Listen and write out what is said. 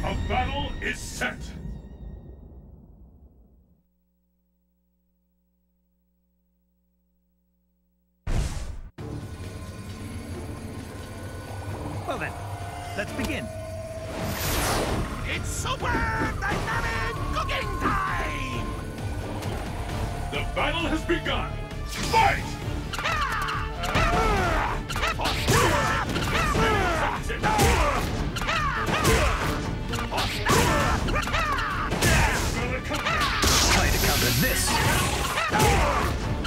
A battle is set! Well then, let's begin. It's super dynamic cooking time! The battle has begun! Fight! Try to counter this.